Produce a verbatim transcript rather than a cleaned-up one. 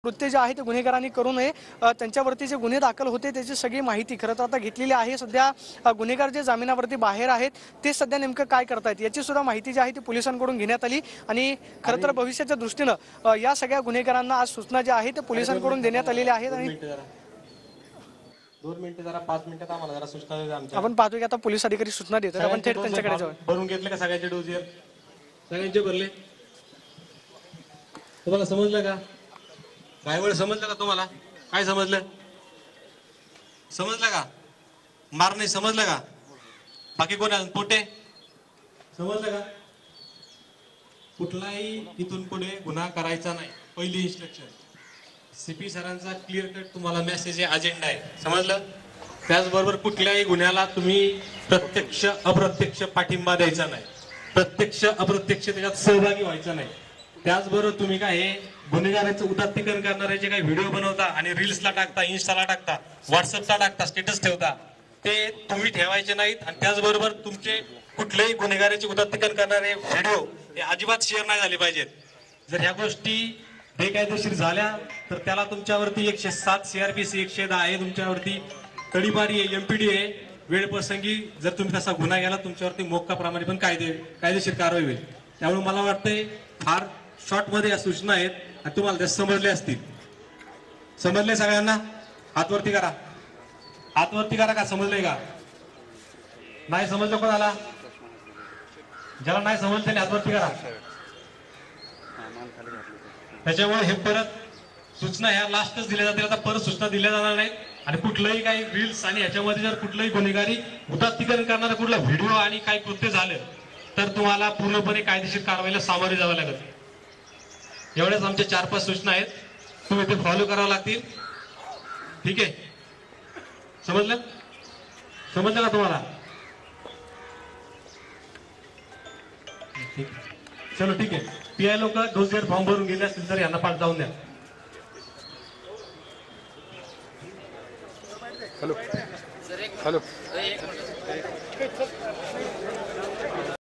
कृत्य जे आहे ते गुन्हेगारांनी करू नये, त्यांच्यावरती जे गुन्हे दाखल होते त्याची सगळी माहिती खरं तर आता घेतलेली आहे। सध्या गुन्हेगार जे जामिनावरती बाहेर आहेत ते सध्या नेमकं काय करतायत याची सुद्धा माहिती जी आहे ती पोलिसांकडून घेण्यात आली आणि खरं तर भविष्याच्या दृष्टीनं या सगळ्या गुन्हेगारांना आज सूचना ज्या आहेत ते पोलिसांकडून देण्यात आलेल्या आहेत। आणि दोन मिनिटं जरा पाच मिनिटात आम्हाला जरा सूचना द्या आमच्या। आपण पाहतोय की आता पोलीस अधिकारी सूचना देतात, आपण थेट त्यांच्याकडे जाऊ। भरून घेतले का सगळ्यांचे डोजियर? सगळ्यांचे भरले? तुम्हाला समजलं का? काय वेळ समजलं का तुम्हाला? काय समजलं? समजलं का? मार नाही समजलं का? बाकी कोण आहे? पोटे समजलं का? कुठलाही इथून पुढे गुन्हा करायचा नाही, पहिली इन्स्ट्रक्शन। सीपी सरांचा क्लिअर कट तुम्हाला मेसेज आहे, अजेंडा आहे, समजलं? त्याचबरोबर कुठल्याही गुन्ह्याला तुम्ही प्रत्यक्ष अप्रत्यक्ष पाठिंबा द्यायचा नाही, प्रत्यक्ष अप्रत्यक्ष त्याच्यात सहभागी व्हायचा नाही। त्याचबरोबर तुम्ही काय हे गुन्हेगारांचं उदात्तीकरण करणारे जे काही व्हिडिओ बनवता आणि रील्सला टाकता, इन्स्टाला टाकता, व्हॉट्सअपला टाकता, स्टेटस ठेवता, ते तुम्ही ठेवायचे नाहीत। आणि त्याचबरोबर तुमचे कुठलेही गुन्हेगारांचे उदात्तीकरण करणारे व्हिडिओ हे अजिबात शेअर नाही झाले पाहिजेत। जर ह्या गोष्टी बेकायदेशीर झाल्या तर त्याला तुमच्यावरती एकशे सात सीआरपीसी एकशे दहा आहे, तुमच्यावरती तडीपारी आहे, एमपीडी आहे। वेळ प्रसंगी जर तुम्ही तसा गुन्हा केला तुमच्यावरती मोक्काप्रमाणे पण कायदे कायदेशीर कारवाई होईल। त्यामुळे मला वाटतंय फार शॉर्ट मध्ये या सूचना आहेत आणि तुम्हाला त्या समजले असतील। समजले सगळ्यांना? हात वरती करा, हात वरती करा। का समजलंय का? नाही समजलं कोणाला? ज्याला नाही समजलं त्याने हात वरती करा। त्याच्यामुळे हे परत सूचना ह्या लास्टच दिल्या जातील, आता परत सूचना दिल्या जाणार नाहीत। आणि कुठलंही काही रील्स आणि ह्याच्यामध्ये जर कुठलंही गुन्हेगारी उदात्तीकरण करणारा कुठला व्हिडिओ आणि काही कृत्य झालं तर तुम्हाला पूर्णपणे कायदेशीर कारवाईला सामोरे जावं लागेल। एवढ्याच आमच्या चार पाच सूचना आहेत, तुम्ही ते फॉलो करावं लागतील, ठीक आहे? समजलं? समजलं का तुम्हाला? ठीक आहे, चलो ठीक आहे। पीआय लोक डोसियर फॉर्म भरून गेले असतील तर यांना पाठ जाऊन द्या। Hello hello